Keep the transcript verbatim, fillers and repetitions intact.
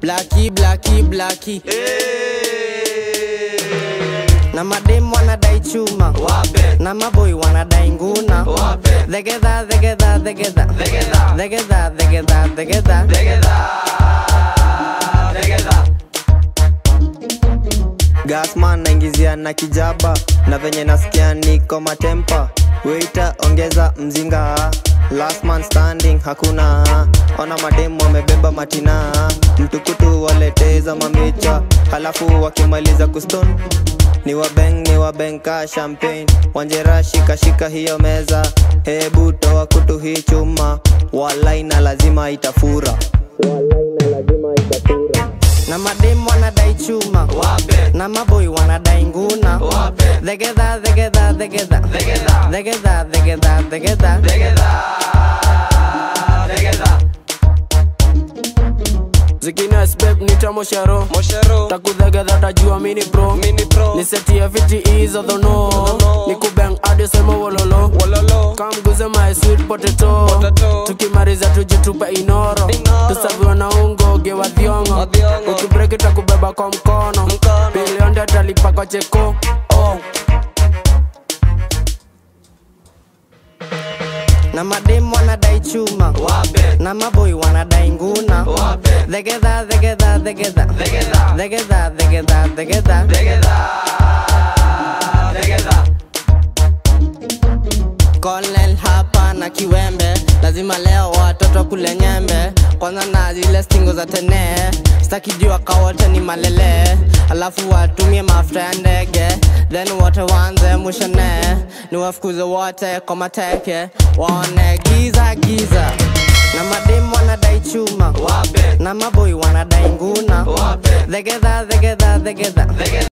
Blacky, blacky, blacky. Na madem wanadai chuma wape, na maboy wanadai nguna wape. Dhegedha, dhegedha, dhegedha, dhegedha, dhegedha, dhegedha, dhegedha, dhegedha. Gasman naingizia na kijaba, na venye nasikia niko matempa. Waiter ongeza mzinga, last man standing hakuna. Ona mademu wamebeba matina, mtukutu waleteza mamicha. Halafu wakimaliza kuston ni wabeng, ni wabenka champagne. Wanjera shika shika hiyo meza, hebu toa kutu hii chuma. Walai na lazima itafura, walai na lazima itafura. Na madem wanadai chuma wape, na maboy wanadai nguna wape. Dhegedha, dhegedha, dhegedha, dhegedha, dhegedha, dhegedha, dhegedha, dhegedha. Zikina spec nita mosharo, mosharo. Takudhegedha tajua mini pro, mini pro. Nisetie fifty hizo dhono, nikubang adi sema wololo, wololo. Kamguze my sweet potato, potato. Tukimariza tujitupe inoro, inoro. Tusaviwa na ungo gewa dhiongo, ukibreki takubeba kwa mkono, mkono. Bilionde talipa kwa cheko, oh. Na madem wanadai chuma wape, na maboy wanadai nguna wape. Dhegedha, dhegedha, dhegedha, dhegedha, dhegedha, dhegedha, dhegedha, dhegedha. Colonel hapa na kiwembe, lazima leo watoto kule nyembe. Kwanza na zile stingo za tene, staki jua kawote ni malele. Alafu watumie mafuta ya ndege, then wote wanze mushane. Ni wafukuze wote kwa mateke, waone giza giza. Na madem wanadai chuma wape, na maboy wanadai nguna wape. Dhegedha, dhegedha, dhegedha, dhegedha.